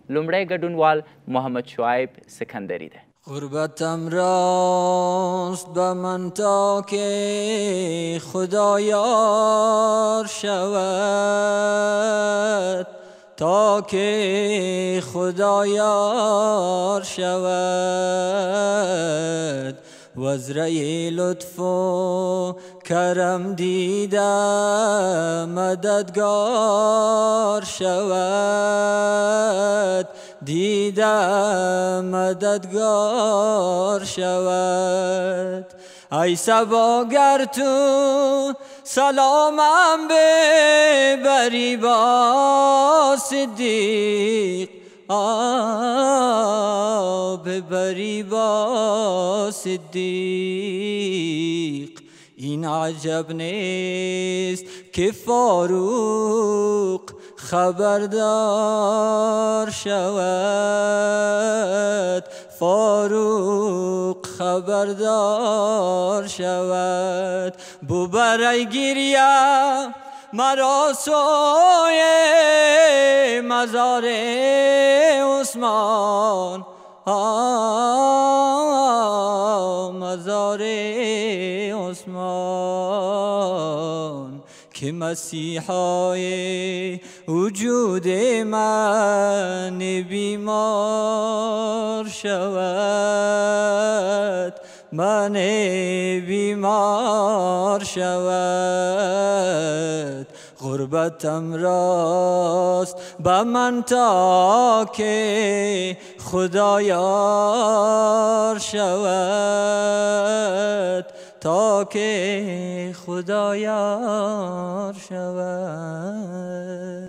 لومړی ګډونوال محمد شعیب سکندری ده. غربتم راست به من تا که خدا یار شود، تا که خدا یار شود، وزره لطف و کرم دیده مددگار شود، دیده مددگار شود. ای صبا گر تو سلامم ببری با صدیق، ببری با صدیق. این عجب نیست که فاروق خبردار شود، فاروق خبردار شود. ببر گریه مرا سوی مزار عثمان، مزار عثمان، که مسیحای وجود من بیمار شود، من بیمار شود. غربتم راست به من تا که خدا یار شود، تا که خدا یار شود.